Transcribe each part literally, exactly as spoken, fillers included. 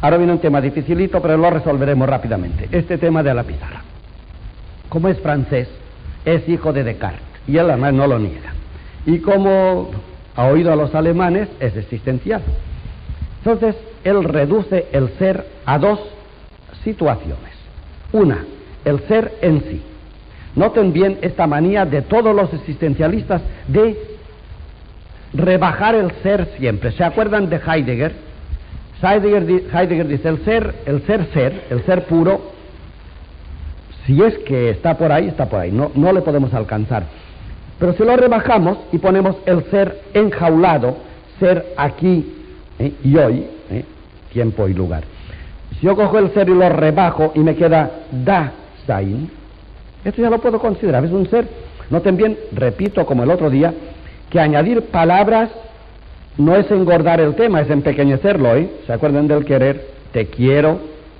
Ahora viene un tema dificilito, pero lo resolveremos rápidamente. Este tema de la pizarra. Como es francés, es hijo de Descartes, y él además no lo niega. Y como ha oído a los alemanes, es existencial. Entonces, él reduce el ser a dos situaciones. Una, el ser en sí. Noten bien esta manía de todos los existencialistas de rebajar el ser siempre. ¿Se acuerdan de Heidegger? Heidegger, Heidegger dice, el ser, el ser ser, el ser puro, si es que está por ahí, está por ahí, no, no le podemos alcanzar. Pero si lo rebajamos y ponemos el ser enjaulado, ser aquí ¿eh? y hoy, ¿eh? tiempo y lugar. Si yo cojo el ser y lo rebajo y me queda Dasein, esto ya lo puedo considerar, es un ser. Noten bien, repito como el otro día, que añadir palabras no es engordar el tema, es empequeñecerlo, ¿eh? ¿Se acuerdan del querer? Te quiero,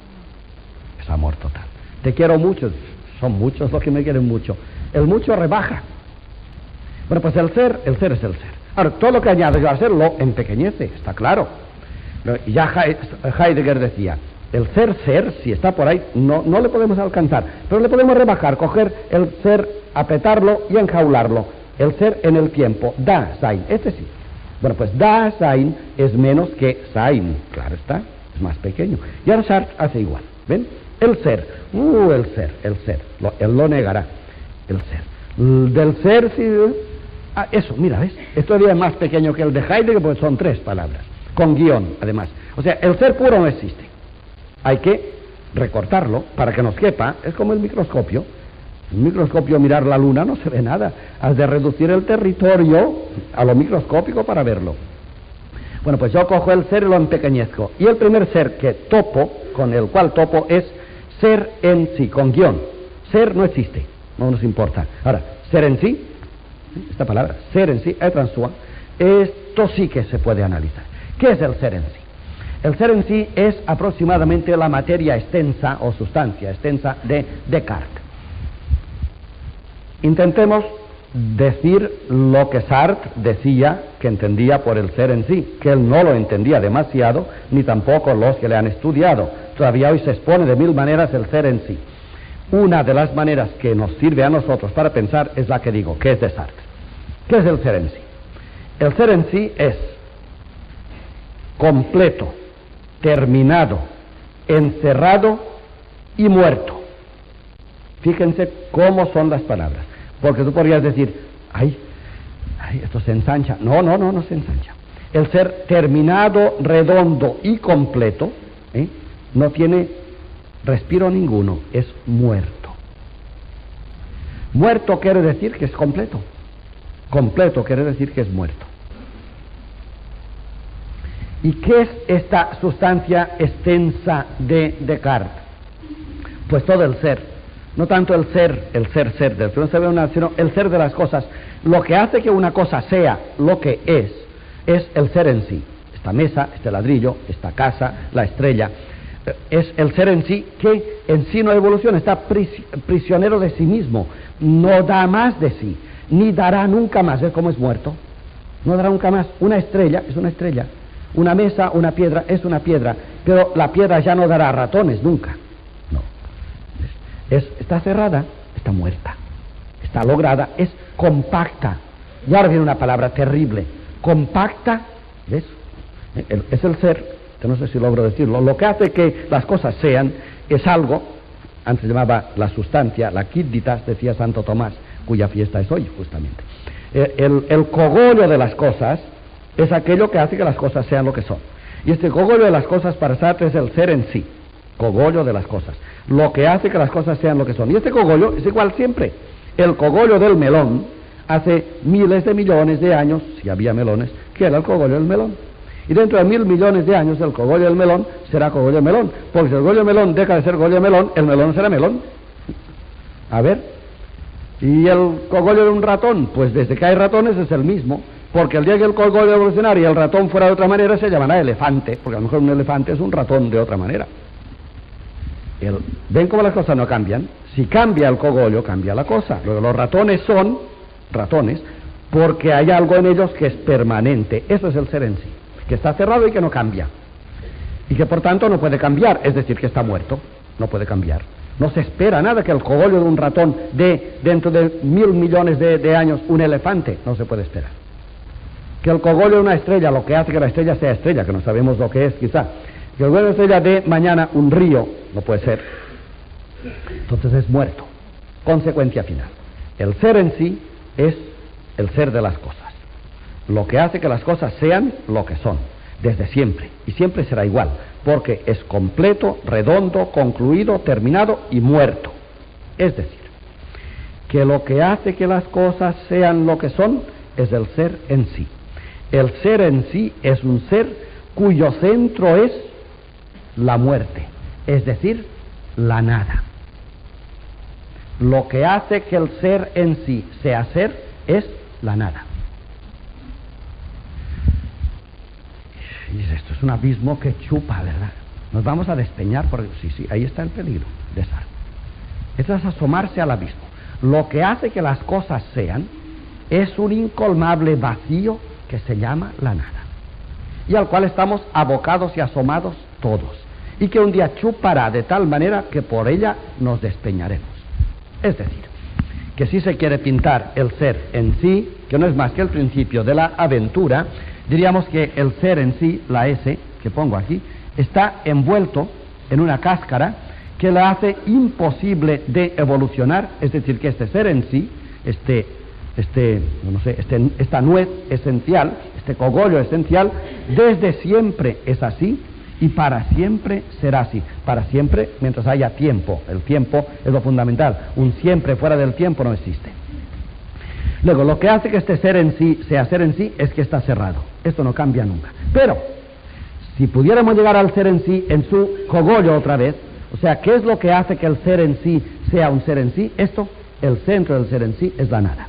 es amor total. Te quiero mucho, son muchos los que me quieren mucho. El mucho rebaja. Bueno, pues el ser, el ser es el ser. Ahora, todo lo que añade yo al ser lo empequeñece, está claro. Ya Heidegger decía, el ser ser, si está por ahí, no, no le podemos alcanzar, pero le podemos rebajar, coger el ser, apretarlo y enjaularlo. El ser en el tiempo, Dasein, este sí. Bueno, pues Dasein es menos que Sein, claro está, es más pequeño. Y ahora Sartre hace igual, ¿ven? El ser, uh, el ser, el ser, lo, él lo negará, el ser. Del ser, sí, ah, eso, mira, ¿ves? Es todavía más pequeño que el de Heidegger porque son tres palabras, con guión, además. O sea, el ser puro no existe. Hay que recortarlo para que nos quepa, es como el microscopio. En un microscopio mirar la luna no se ve nada. Has de reducir el territorio a lo microscópico para verlo. Bueno, pues yo cojo el ser y lo empequeñezco. Y el primer ser que topo, con el cual topo, es ser en sí, con guión. Ser no existe, no nos importa. Ahora, ser en sí, esta palabra, ser en sí, esto sí que se puede analizar. ¿Qué es el ser en sí? El ser en sí es aproximadamente la materia extensa o sustancia extensa de Descartes. Intentemos decir lo que Sartre decía que entendía por el ser en sí, que él no lo entendía demasiado, ni tampoco los que le han estudiado. Todavía hoy se expone de mil maneras el ser en sí. Una de las maneras que nos sirve a nosotros para pensar es la que digo, que es de Sartre. ¿Qué es el ser en sí? El ser en sí es completo, terminado, encerrado y muerto. Fíjense cómo son las palabras. Porque tú podrías decir, ay, ay, esto se ensancha. No, no, no, no se ensancha. El ser terminado, redondo y completo, ¿eh? no tiene respiro ninguno, es muerto. Muerto quiere decir que es completo. Completo quiere decir que es muerto. ¿Y qué es esta sustancia extensa de Descartes? Pues todo el ser. No tanto el ser, el ser ser del que no se ve una, sino el ser de las cosas. Lo que hace que una cosa sea lo que es, es el ser en sí. Esta mesa, este ladrillo, esta casa, la estrella. Es el ser en sí que en sí no evoluciona, está prisionero de sí mismo. No da más de sí, ni dará nunca más. ¿Ves cómo es muerto? No dará nunca más. Una estrella es una estrella. Una mesa, una piedra, es una piedra. Pero la piedra ya no dará ratones nunca. Es, está cerrada, está muerta, está lograda, es compacta. Y ahora viene una palabra terrible, compacta, ¿ves? El, es el ser, que no sé si logro decirlo, lo que hace que las cosas sean, es algo, antes se llamaba la sustancia, la quidditas, decía Santo Tomás, cuya fiesta es hoy justamente. El, el, el cogollo de las cosas es aquello que hace que las cosas sean lo que son. Y este cogollo de las cosas para Sartre es el ser en sí. Cogollo de las cosas, lo que hace que las cosas sean lo que son. Y este cogollo es igual siempre. El cogollo del melón hace miles de millones de años, si había melones, que era el cogollo del melón. Y dentro de mil millones de años el cogollo del melón será cogollo del melón, porque si el cogollo del melón deja de ser cogollo del melón, el melón será melón. A ver, ¿y el cogollo de un ratón? Pues desde que hay ratones es el mismo, porque el día que el cogollo evolucionara y el ratón fuera de otra manera se llamará elefante, porque a lo mejor un elefante es un ratón de otra manera. El, ¿ven cómo las cosas no cambian? Si cambia el cogollo, cambia la cosa. Luego, los ratones son ratones porque hay algo en ellos que es permanente. Eso es el ser en sí, que está cerrado y que no cambia. y que por tanto no puede cambiar, es decir, que está muerto, no puede cambiar. No se espera nada que el cogollo de un ratón dé dentro de mil millones de, de años un elefante, no se puede esperar. Que el cogollo de una estrella, lo que hace que la estrella sea estrella, que no sabemos lo que es quizá, que el cogollo de una estrella dé mañana un río, no puede ser. Entonces es muerto. Consecuencia final. El ser en sí es el ser de las cosas. Lo que hace que las cosas sean lo que son, desde siempre, y siempre será igual, porque es completo, redondo, concluido, terminado y muerto. Es decir, que lo que hace que las cosas sean lo que son es el ser en sí. El ser en sí es un ser cuyo centro es la muerte, es decir, la nada. Lo que hace que el ser en sí sea ser es la nada. Y esto es un abismo que chupa, ¿verdad? Nos vamos a despeñar, porque sí, sí, ahí está el peligro de esa. Esto es asomarse al abismo. Lo que hace que las cosas sean es un incolmable vacío que se llama la nada, y al cual estamos abocados y asomados todos, y que un día chupará de tal manera que por ella nos despeñaremos. Es decir, que si se quiere pintar el ser en sí, que no es más que el principio de la aventura, diríamos que el ser en sí, la S que pongo aquí, está envuelto en una cáscara que la hace imposible de evolucionar, es decir, que este ser en sí, este, este, no sé, este, esta nuez esencial, este cogollo esencial, desde siempre es así y para siempre será así, para siempre mientras haya tiempo. El tiempo es lo fundamental, un siempre fuera del tiempo no existe. Luego, lo que hace que este ser en sí sea ser en sí es que está cerrado, esto no cambia nunca. Pero, si pudiéramos llegar al ser en sí en su cogollo otra vez, o sea, ¿qué es lo que hace que el ser en sí sea un ser en sí? Esto, el centro del ser en sí es la nada.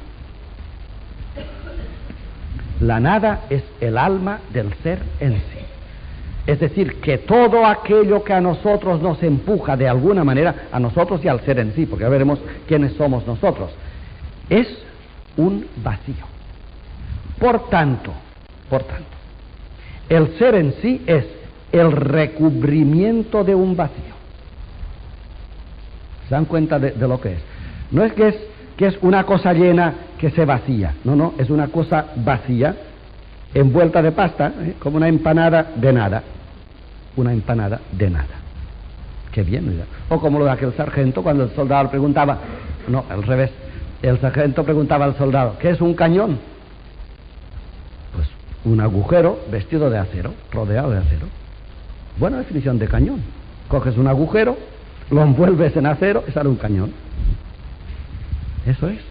La nada es el alma del ser en sí. Es decir, que todo aquello que a nosotros nos empuja de alguna manera, a nosotros y al ser en sí, porque ya veremos quiénes somos nosotros, es un vacío. Por tanto, por tanto, el ser en sí es el recubrimiento de un vacío. ¿Se dan cuenta de, de lo que es? No es que es que es una cosa llena que se vacía, no, no, es una cosa vacía, envuelta de pasta, ¿eh? Como una empanada de nada, una empanada de nada. Qué bien, ¿verdad? O como lo de aquel sargento cuando el soldado le preguntaba, no, al revés, el sargento preguntaba al soldado, ¿qué es un cañón? Pues un agujero vestido de acero, rodeado de acero. Buena definición de cañón. Coges un agujero, lo envuelves en acero y sale un cañón. Eso es.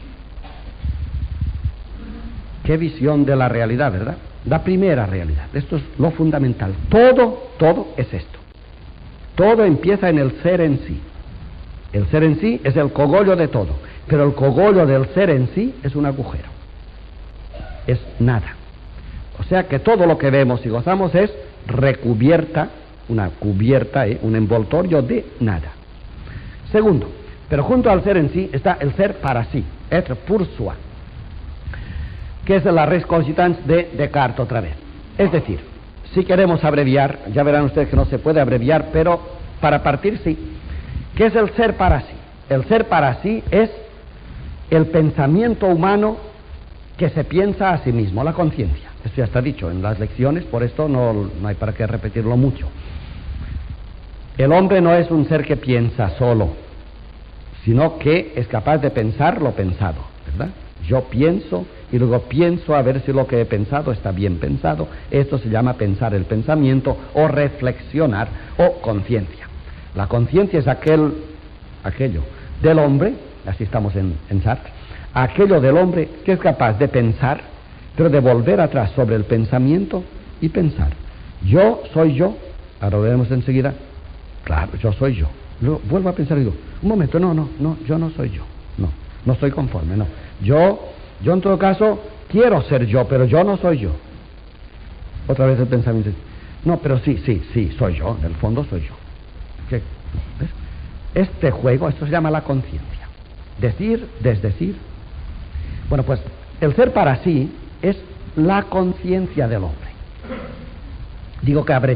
Qué visión de la realidad, ¿verdad? La primera realidad. Esto es lo fundamental. Todo, todo es esto. Todo empieza en el ser en sí. El ser en sí es el cogollo de todo, pero el cogollo del ser en sí es un agujero. Es nada. O sea que todo lo que vemos y gozamos es recubierta, una cubierta, ¿eh? Un envoltorio de nada. Segundo, pero junto al ser en sí está el ser para sí, être pour soi, que es la res cogitans de Descartes otra vez. Es decir, si queremos abreviar, ya verán ustedes que no se puede abreviar, pero para partir sí. ¿Qué es el ser para sí? El ser para sí es el pensamiento humano que se piensa a sí mismo, la conciencia. Esto ya está dicho en las lecciones, por esto no, no hay para qué repetirlo mucho. El hombre no es un ser que piensa solo, sino que es capaz de pensar lo pensado, ¿verdad? Yo pienso y luego pienso a ver si lo que he pensado está bien pensado. Esto se llama pensar el pensamiento o reflexionar o conciencia. La conciencia es aquel, aquello del hombre, así estamos en, en Sartre, aquello del hombre que es capaz de pensar, pero de volver atrás sobre el pensamiento y pensar. Yo soy yo, ahora lo veremos enseguida, claro, yo soy yo. Luego vuelvo a pensar y digo, un momento, no, no, no, yo no soy yo, no, no estoy conforme, no. Yo, yo en todo caso quiero ser yo, pero yo no soy yo. Otra vez el pensamiento, no, pero sí, sí, sí, soy yo, en el fondo soy yo. ¿Qué? ¿Ves? Este juego, esto se llama la conciencia. Decir, desdecir. Bueno, pues el ser para sí es la conciencia del hombre. Digo que abrevio.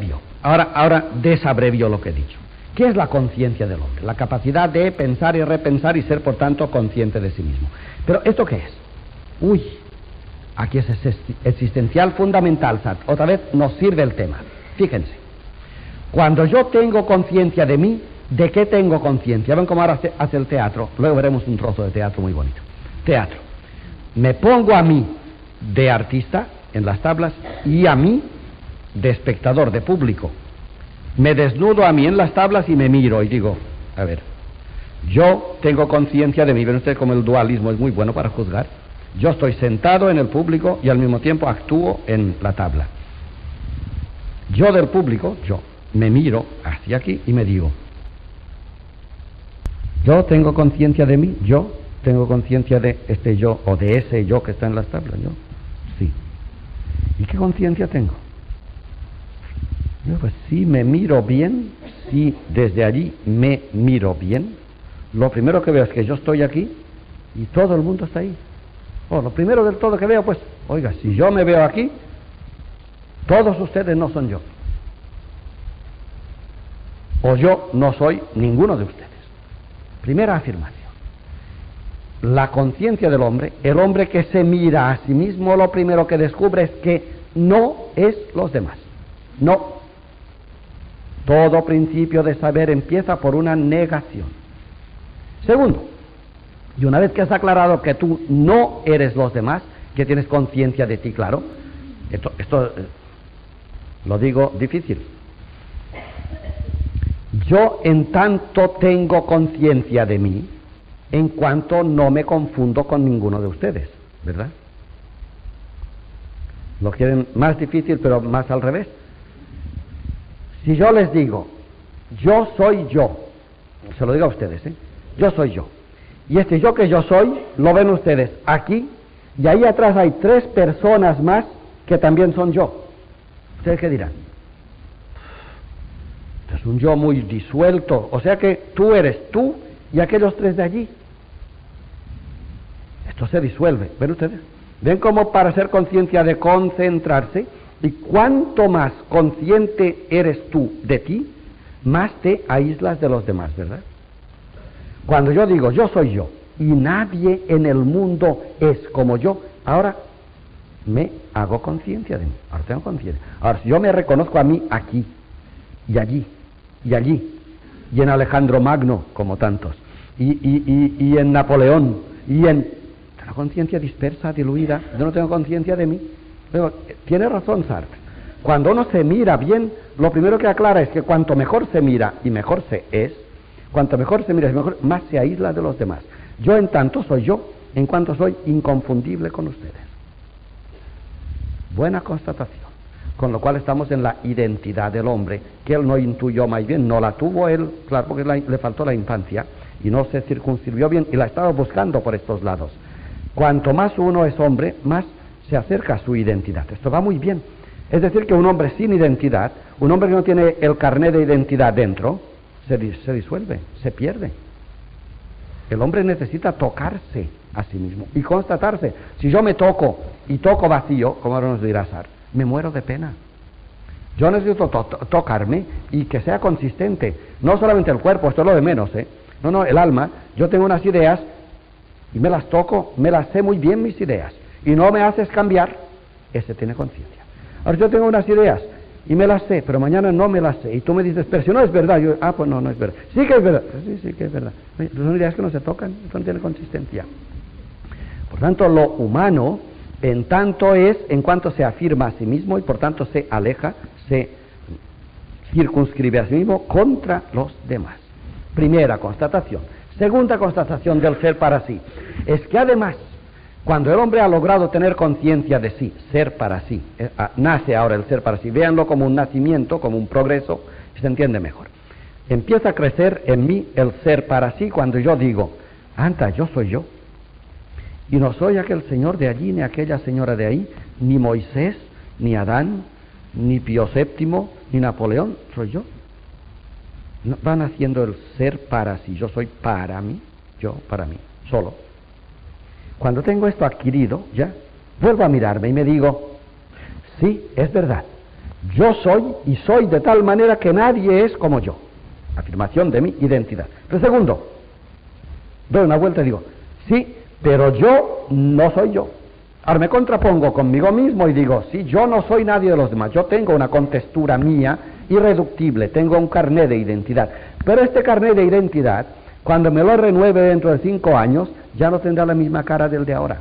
Ahora, ahora desabrevio lo que he dicho. ¿Qué es la conciencia del hombre? La capacidad de pensar y repensar y ser, por tanto, consciente de sí mismo. Pero, ¿esto qué es? Uy, aquí es existencial fundamental, Sartre. Otra vez nos sirve el tema. Fíjense, cuando yo tengo conciencia de mí, ¿de qué tengo conciencia? Ven cómo ahora hace, hace el teatro. Luego veremos un trozo de teatro muy bonito. Teatro. Me pongo a mí de artista en las tablas y a mí de espectador, de público. Me desnudo a mí en las tablas y me miro y digo, a ver, yo tengo conciencia de mí. Ven ustedes como el dualismo es muy bueno para juzgar. Yo estoy sentado en el público y al mismo tiempo actúo en la tabla. Yo del público, yo me miro hacia aquí y me digo, yo tengo conciencia de mí, yo tengo conciencia de este yo o de ese yo que está en las tablas, yo, sí. ¿Y qué conciencia tengo? Yo, pues si me miro bien, si desde allí me miro bien, lo primero que veo es que yo estoy aquí y todo el mundo está ahí. Oh, lo primero del todo que veo, pues, oiga, si yo me veo aquí, todos ustedes no son yo. O yo no soy ninguno de ustedes. Primera afirmación. La conciencia del hombre, el hombre que se mira a sí mismo, lo primero que descubre es que no es los demás. No. Todo principio de saber empieza por una negación. Segundo, y una vez que has aclarado que tú no eres los demás, que tienes conciencia de ti, claro, esto, esto eh, lo digo difícil. Yo en tanto tengo conciencia de mí, en cuanto no me confundo con ninguno de ustedes, ¿verdad? Lo quieren más difícil, pero más al revés. Si yo les digo, yo soy yo, se lo digo a ustedes, ¿eh? Yo soy yo. Y este yo que yo soy, lo ven ustedes aquí, y ahí atrás hay tres personas más que también son yo. ¿Ustedes qué dirán? Es un yo muy disuelto, o sea que tú eres tú y aquellos tres de allí. Esto se disuelve, ¿ven ustedes? ¿Ven cómo para ser conciencia de concentrarse? Y cuanto más consciente eres tú de ti, más te aíslas de los demás, ¿verdad? Cuando yo digo, yo soy yo, y nadie en el mundo es como yo, ahora me hago conciencia de mí, ahora tengo conciencia. Ahora, si yo me reconozco a mí aquí, y allí, y allí, y en Alejandro Magno, como tantos, y, y, y, y en Napoleón, y en... la conciencia dispersa, diluida, yo no tengo conciencia de mí. Pero tiene razón Sartre. Cuando uno se mira bien, lo primero que aclara es que cuanto mejor se mira y mejor se es, cuanto mejor se mira y mejor, más se aísla de los demás. Yo en tanto soy yo, en cuanto soy inconfundible con ustedes. Buena constatación. Con lo cual estamos en la identidad del hombre, que él no intuyó más bien, no la tuvo él, claro, porque la, le faltó la infancia, y no se circunscribió bien, y la estaba buscando por estos lados. Cuanto más uno es hombre, más se acerca a su identidad. Esto va muy bien. Es decir, que un hombre sin identidad, un hombre que no tiene el carné de identidad dentro, se, se disuelve, se pierde. El hombre necesita tocarse a sí mismo y constatarse. Si yo me toco y toco vacío, como ahora nos dirá Sartre, me muero de pena. Yo necesito to to tocarme y que sea consistente. No solamente el cuerpo, esto es lo de menos, ¿eh? No, no, el alma. Yo tengo unas ideas y me las toco, me las sé muy bien mis ideas, y no me haces cambiar, ese tiene conciencia. Ahora yo tengo unas ideas y me las sé, pero mañana no me las sé, y tú me dices, pero si no es verdad, yo, ah, pues no, no es verdad. Sí que es verdad, sí, sí que es verdad. Son ideas que no se tocan, eso no tiene consistencia. Por tanto, lo humano, en tanto es, en cuanto se afirma a sí mismo, y por tanto se aleja, se circunscribe a sí mismo contra los demás. Primera constatación. Segunda constatación del ser para sí, es que además, cuando el hombre ha logrado tener conciencia de sí, ser para sí, eh, ah, nace ahora el ser para sí, véanlo como un nacimiento, como un progreso, y se entiende mejor. Empieza a crecer en mí el ser para sí cuando yo digo, anda, yo soy yo, y no soy aquel señor de allí, ni aquella señora de ahí, ni Moisés, ni Adán, ni Pío séptimo, ni Napoleón, soy yo. Van haciendo el ser para sí, yo soy para mí, yo para mí, solo. Cuando tengo esto adquirido, ya, vuelvo a mirarme y me digo, sí, es verdad, Yo soy y soy de tal manera que nadie es como yo. Afirmación de mi identidad. Pero segundo, doy una vuelta y digo, sí, pero yo no soy yo. Ahora me contrapongo conmigo mismo y digo, sí, yo no soy nadie de los demás. Yo tengo una contextura mía irreductible, tengo un carné de identidad. Pero este carné de identidad, cuando me lo renueve dentro de cinco años, ya no tendrá la misma cara del de ahora.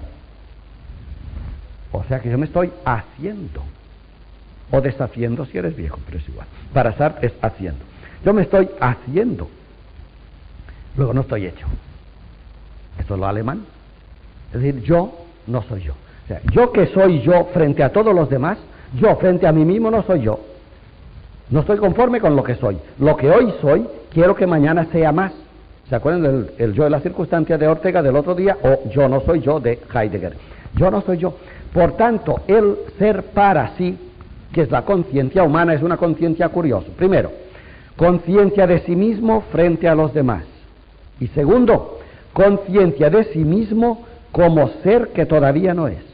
O sea que yo me estoy haciendo, o deshaciendo si eres viejo, pero es igual. Para Sartre es haciendo. Yo me estoy haciendo, luego no estoy hecho. Esto es lo alemán. Es decir, yo no soy yo. O sea, yo que soy yo frente a todos los demás, yo frente a mí mismo no soy yo. No estoy conforme con lo que soy. Lo que hoy soy, quiero que mañana sea más. ¿Se acuerdan del el yo de la circunstancia de Ortega del otro día? O yo no soy yo de Heidegger. Yo no soy yo. Por tanto, el ser para sí, que es la conciencia humana, es una conciencia curiosa. Primero, conciencia de sí mismo frente a los demás. Y segundo, conciencia de sí mismo como ser que todavía no es.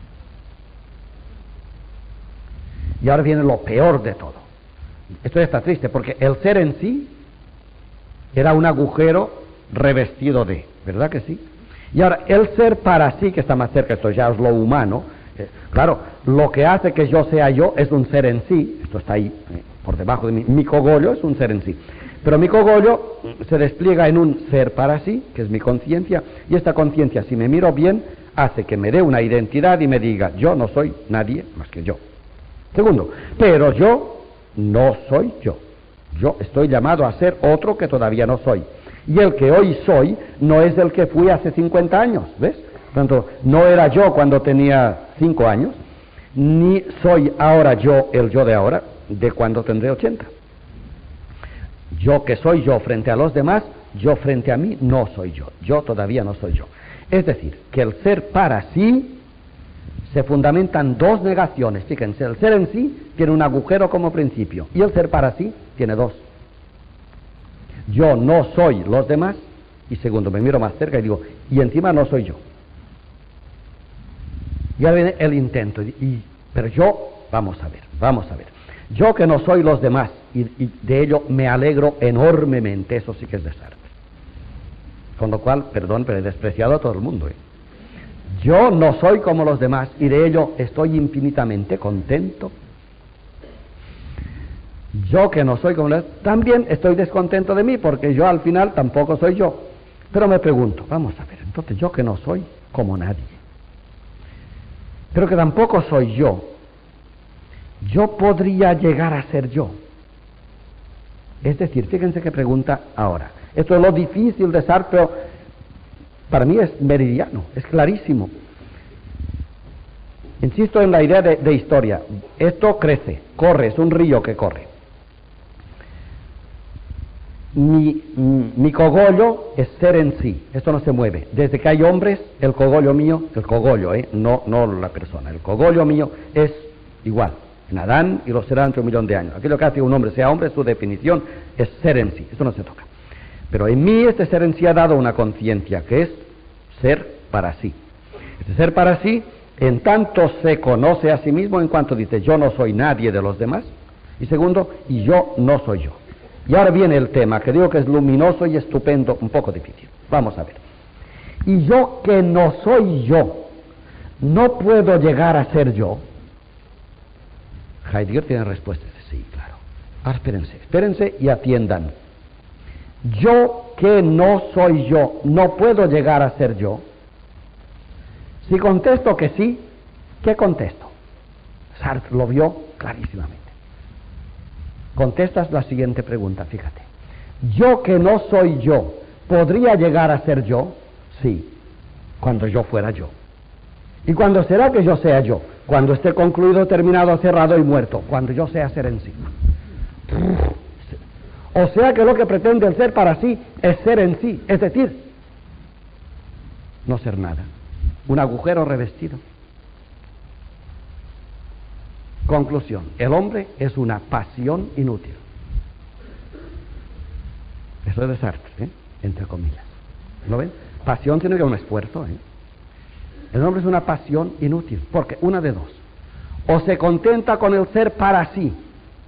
Y ahora viene lo peor de todo. Esto está triste porque el ser en sí era un agujero revestido de, ¿verdad que sí? Y ahora el ser para sí, que está más cerca, esto ya es lo humano, eh, claro, lo que hace que yo sea yo es un ser en sí, esto está ahí, eh, por debajo de mí, mi cogollo es un ser en sí, pero mi cogollo se despliega en un ser para sí, que es mi conciencia, y esta conciencia, si me miro bien, hace que me dé una identidad y me diga, yo no soy nadie más que yo. Segundo, pero yo no soy yo. Yo estoy llamado a ser otro que todavía no soy. Y el que hoy soy no es el que fui hace cincuenta años, ¿ves? Por tanto, no era yo cuando tenía cinco años, ni soy ahora yo el yo de ahora, de cuando tendré ochenta. Yo que soy yo frente a los demás, yo frente a mí no soy yo. Yo todavía no soy yo. Es decir, que el ser para sí se fundamentan dos negaciones. Fíjense, el ser en sí tiene un agujero como principio y el ser para sí tiene dos. Yo no soy los demás y segundo, me miro más cerca y digo, y encima no soy yo. Y ahora viene el intento, y, y, pero yo, vamos a ver, vamos a ver. Yo que no soy los demás y, y de ello me alegro enormemente, eso sí que es de Sartre. Con lo cual, perdón, pero he despreciado a todo el mundo, ¿eh? Yo no soy como los demás y de ello estoy infinitamente contento. Yo que no soy como los demás, también estoy descontento de mí porque yo al final tampoco soy yo. Pero me pregunto, vamos a ver, entonces yo que no soy como nadie, pero que tampoco soy yo, yo podría llegar a ser yo. Es decir, fíjense qué pregunta ahora. Esto es lo difícil de Sartre, pero para mí es meridiano, es clarísimo. Insisto en la idea de, de historia. Esto crece, corre, es un río que corre. Mi, mi cogollo es ser en sí, esto no se mueve. Desde que hay hombres, el cogollo mío, el cogollo, ¿eh? no, no la persona, el cogollo mío es igual. En Adán y lo será dentro de un millón de años. Aquello que hace un hombre sea hombre, su definición es ser en sí, esto no se toca. Pero en mí este ser en sí ha dado una conciencia que es ser para sí. Este ser para sí, en tanto se conoce a sí mismo, en cuanto dice yo no soy nadie de los demás, y segundo, y yo no soy yo. Y ahora viene el tema, que digo que es luminoso y estupendo, un poco difícil. Vamos a ver. Y yo que no soy yo, no puedo llegar a ser yo. Heidegger tiene respuestas, sí, claro. Ahora espérense, espérense y atiendan. Yo que no soy yo, no puedo llegar a ser yo. Si contesto que sí, ¿qué contesto? Sartre lo vio clarísimamente. Contestas la siguiente pregunta, fíjate. Yo que no soy yo, ¿podría llegar a ser yo? Sí, cuando yo fuera yo. ¿Y cuándo será que yo sea yo? Cuando esté concluido, terminado, cerrado y muerto. Cuando yo sea ser en sí. O sea que lo que pretende el ser para sí es ser en sí, es decir, no ser nada, un agujero revestido. Conclusión, el hombre es una pasión inútil. Eso es de Sartre, ¿eh? Entre comillas. ¿Lo ven? Pasión tiene que ser un esfuerzo, ¿eh? El hombre es una pasión inútil, porque una de dos, o se contenta con el ser para sí,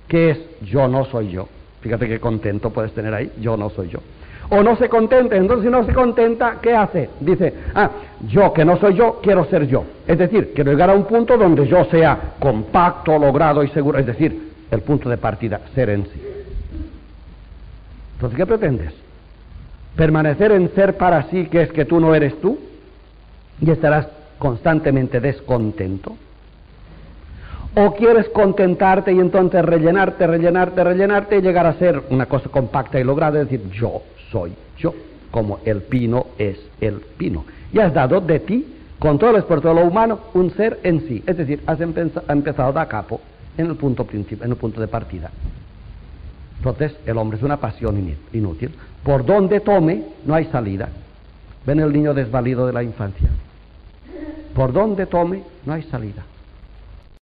que es yo no soy yo. Fíjate qué contento puedes tener ahí, yo no soy yo. O no se contenta, entonces si no se contenta, ¿qué hace? Dice, ah, yo que no soy yo, quiero ser yo. Es decir, quiero llegar a un punto donde yo sea compacto, logrado y seguro. Es decir, el punto de partida, ser en sí. Entonces, ¿qué pretendes? Permanecer en ser para sí, que es que tú no eres tú, y estarás constantemente descontento. ¿O quieres contentarte y entonces rellenarte, rellenarte, rellenarte y llegar a ser una cosa compacta y lograda? Es decir, yo soy yo, como el pino es el pino. Y has dado de ti, con todo el esfuerzo de lo humano, un ser en sí. Es decir, has empezado da capo en el punto principio, en el punto de partida. Entonces, el hombre es una pasión inútil. Por donde tome, no hay salida. ¿Ven el niño desvalido de la infancia? Por donde tome, no hay salida.